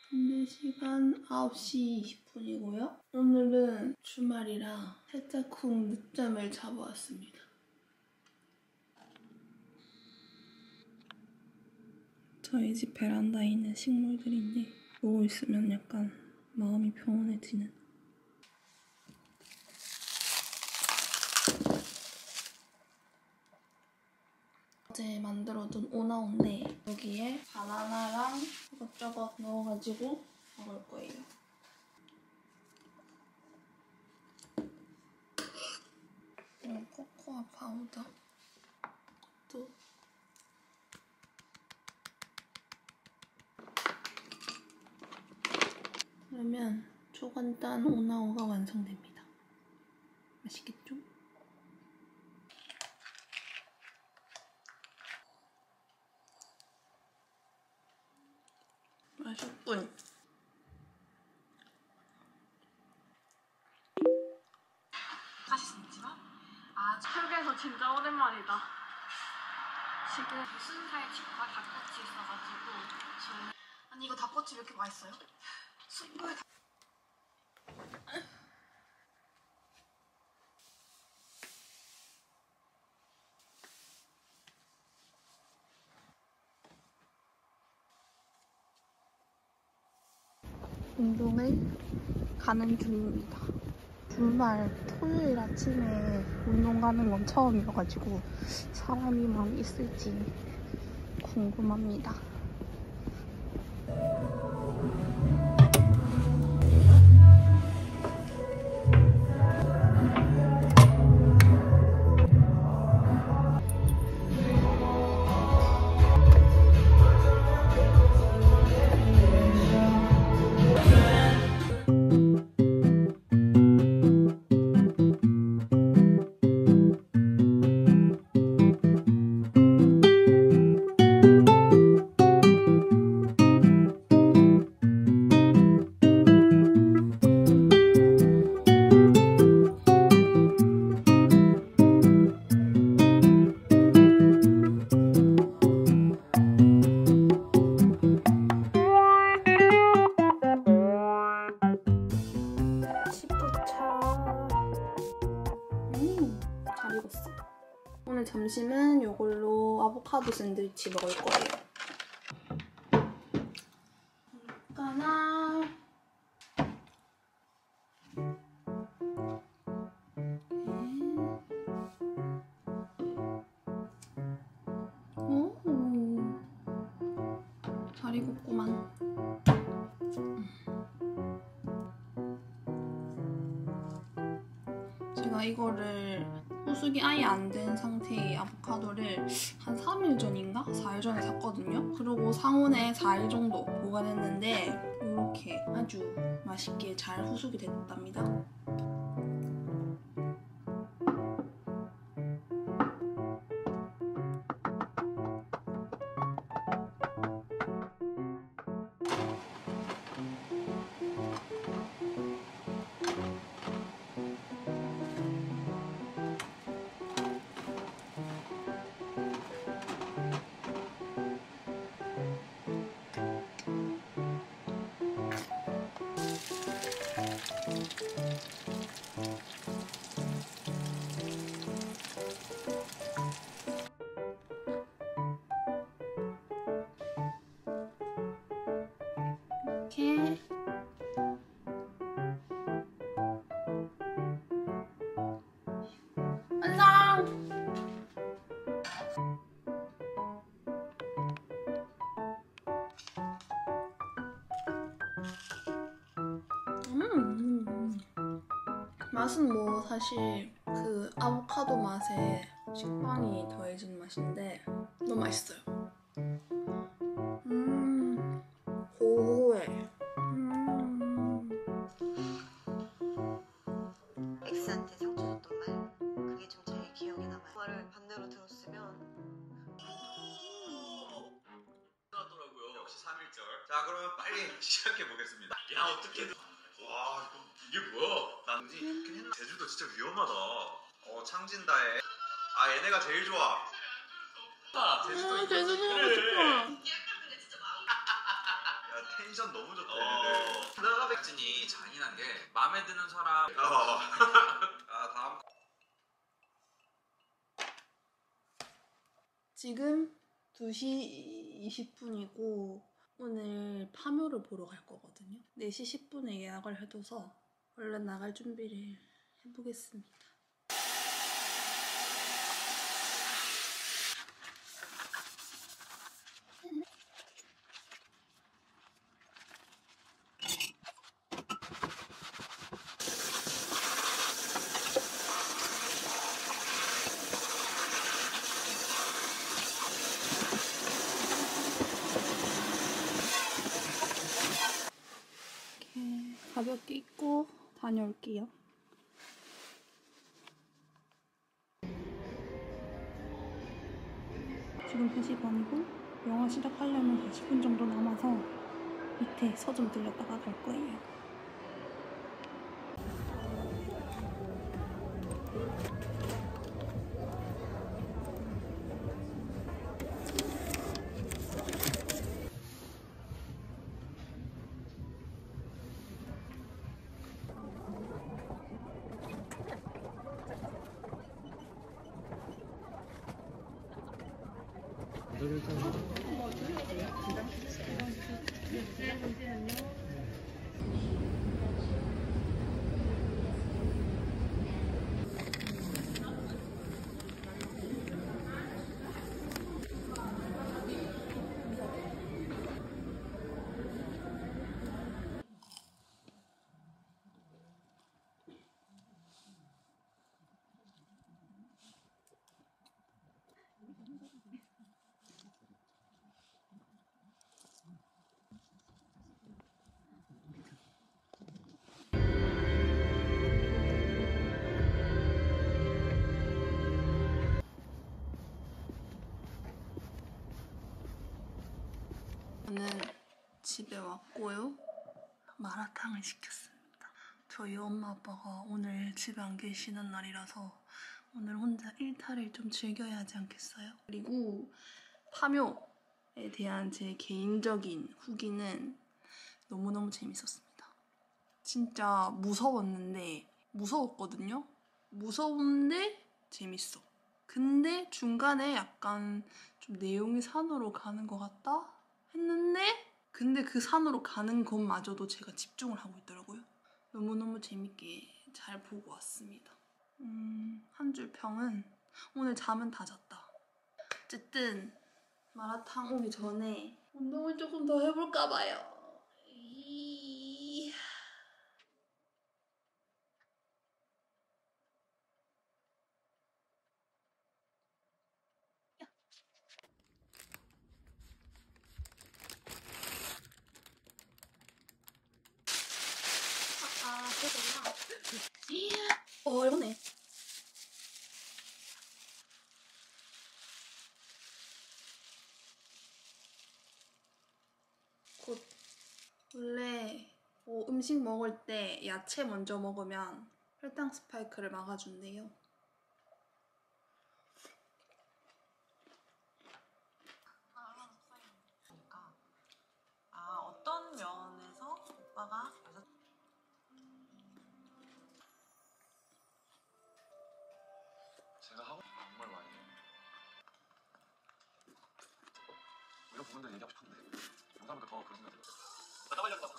현재 시간 9시 20분이고요. 오늘은 주말이라 살짝 늦잠을 자고 왔습니다. 저희 집 베란다에 있는 식물들인데 보고 있으면 약간 마음이 평온해지는. 어제 만들어둔 오나오인데 여기에 바나나랑 이것저것 넣어가지고 먹을 거예요. 코코아 파우더 또 그러면 초간단 오나오가 완성됩니다. 맛있겠죠? 맛있군. 맛있지만 설계에서 진짜 오랜만이다. 지금 무슨 살집과 닭꼬치 있어가지고 아니 이거 닭꼬치 왜 이렇게 맛있어요? 이거에 운동을 가는 중입니다. 주말 토요일 아침에 운동 가는 건 처음이어가지고 사람이 많이 있을지 궁금합니다. 잘 익었어. 오늘 점심은 이걸로 아보카도 샌드위치 먹을 거예요. 까나 오, 잘 익었구만. 제가 이거를 후숙이 아예 안 된 상태의 아보카도를 한 3일 전인가? 4일 전에 샀거든요. 그리고 상온에 4일 정도 보관했는데 이렇게 아주 맛있게 잘 후숙이 됐답니다. 이렇게 완성! 맛은 뭐 사실 그 아보카도 맛에 식빵이 더해진 맛인데 너무 맛있어요. 고소해. X한테 상처 줬던 말, 그게 좀 제일 기억에 남아요. 말을 반대로 들었으면 하더라고요. 역시 3.1절. 자, 그러면 빨리 시작해 보겠습니다. 야, 어떻게? 와, 이게 뭐야? 난 좋긴 했나? 제주도 진짜 위험하다. 창진다에. 아, 얘네가 제일 좋아. 제주도 제주도 너무 좋아. 야, 야, 텐션 너무 좋다 얘네들. 나가 백진이 잔인한 게 마음에 드는 사람. 아 다음. 지금 2시 20분이고 오늘 파묘를 보러 갈 거거든요. 4시 10분에 예약을 해둬서 얼른 나갈 준비를 해보겠습니다. 이렇게 가볍게 입고 다녀올게요. 지금 2시 반이고 영화 시작하려면 40분 정도 남아서 밑에 서점 들렸다가 갈 거예요. 저는 집에 왔고요. 마라탕을 시켰습니다. 저희 엄마 아빠가 오늘 집에 안 계시는 날이라서 오늘 혼자 일탈을 좀 즐겨야 하지 않겠어요? 그리고 파묘에 대한 제 개인적인 후기는 너무너무 재밌었습니다. 진짜 무서웠거든요? 무서운데 재밌어. 근데 중간에 약간 좀 내용이 산으로 가는 것 같다? 했는데 근데 그 산으로 가는 것마저도 제가 집중을 하고 있더라고요. 너무너무 재밌게 잘 보고 왔습니다. 한 줄 평은 오늘 잠은 다 잤다. 어쨌든 마라탕 오기 전에 운동을 조금 더 해볼까 봐요. 열받네. 원래 음식 먹을 때 야채 먼저 먹으면 혈당 스파이크를 막아준대요. 어떤 면에서 오빠가 제가 하고 정말 많이 해요. 이런 부분들 얘기하고 싶었는데 영상보다 더 그런 생각이 들어요. 나가려고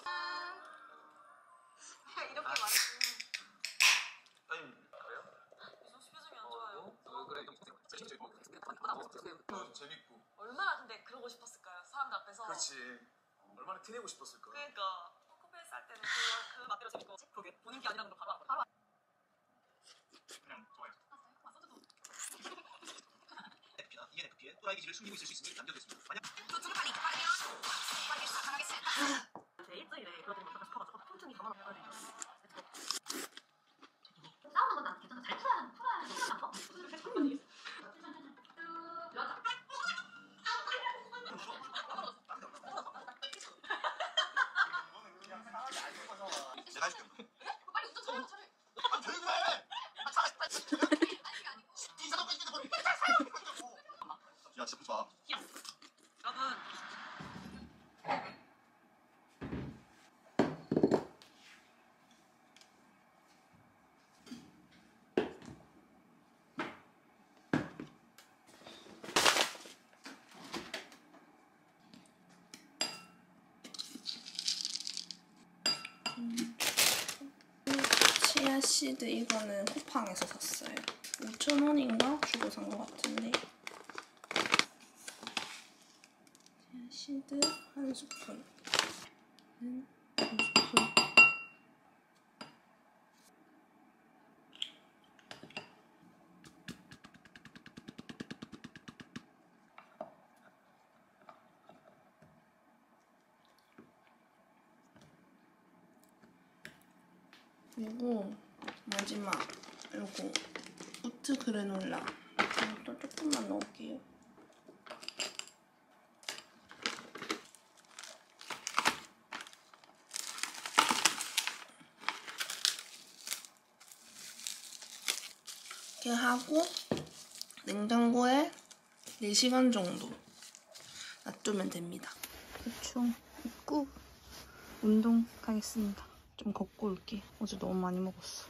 이렇게 말해주면 아니 그래요? 이정씨 표정이 안 좋아요. 그래 재밌고 얼마나 근데 그러고 싶었을까요? 사람들 앞에서. 그렇지 얼마나 티내고 싶었을까. 그러니까 포커페이스 할 때는 그 맛대로 재밌고 그게 보는 게 아니라는 걸 바로 알아. 그냥 좋아요. 소주도 ENFP의 또라이 기질을 숨기고 있을 수 있음을 남겨두겠습니다. 만약 제 일주일에 그런 걸 하고 싶어가지고 통증이 가만히 해가지고 싸우는 건 난 괜찮아. 잘 풀어야 생각난 거? 수술을 할 거니? 여자. 내가 해줄게. 빨리 운전 잘해. 잘해. 아 조용히 해. 아 잘했다. 아니 아니고. 야 진짜 보지 마. 여러분 시드 이거는 쿠팡에서 샀어요. 5,000원인가 주고 산 것 같은데. 시드 한 스푼. 두 스푼. 그리고 마지막 요거 우트 그래놀라 이것도 조금만 넣을게요. 이렇게 하고 냉장고에 4시간 정도 놔두면 됩니다. 대충 입고 운동 가겠습니다. 좀 걷고 올게. 어제 너무 많이 먹었어.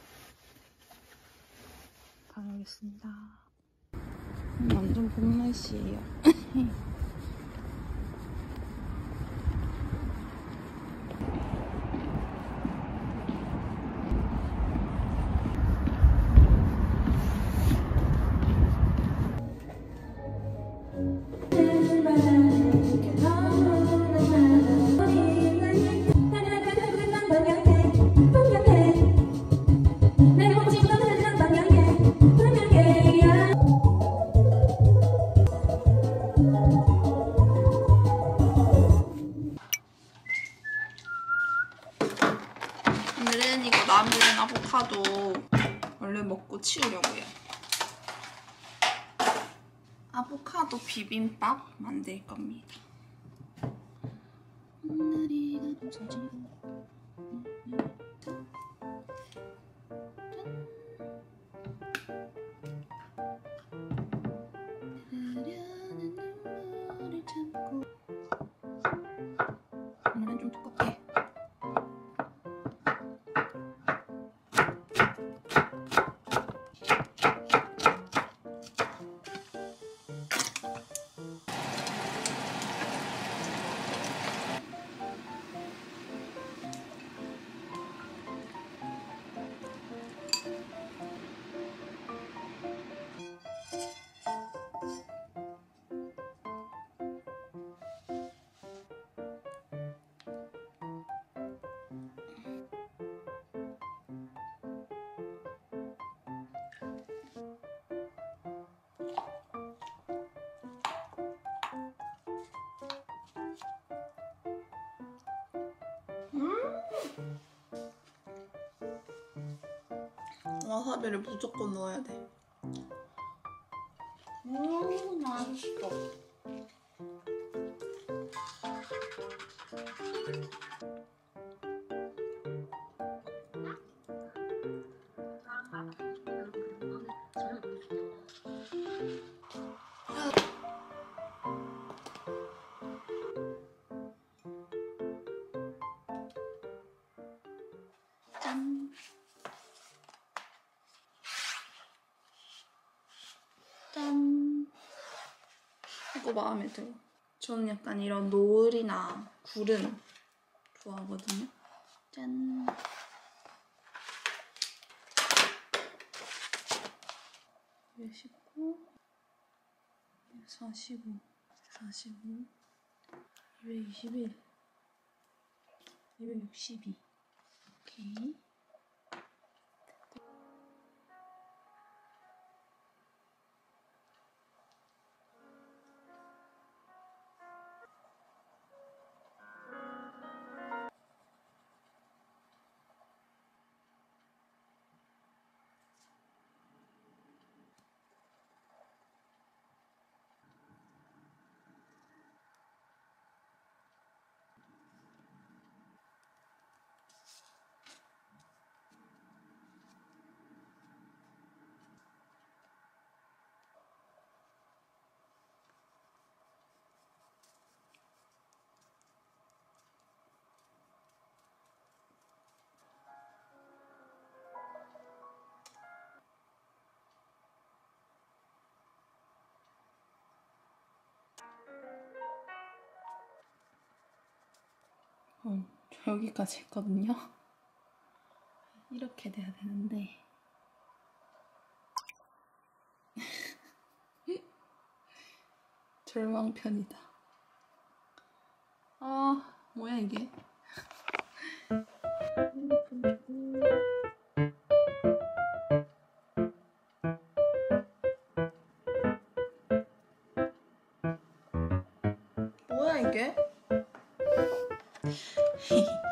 다녀오겠습니다. 완전 봄 날씨예요. 오늘은 이거 남은 아보카도 얼른 먹고 치우려고요. 아보카도 비빔밥 만들 겁니다. 오늘은 좀 두껍게. 와사비를 무조건 넣어야 돼. 맛있어. 짠. 짠. 이거 마음에 들어. 저는 약간 이런 노을이나 구름 좋아하거든요. 짠. 몇 19, 45, 45, 221, 262. 오케이. 저 여기까지 했거든요. 이렇게 돼야 되는데 절망편이다. 아, 뭐야 이게? 뭐야 이게?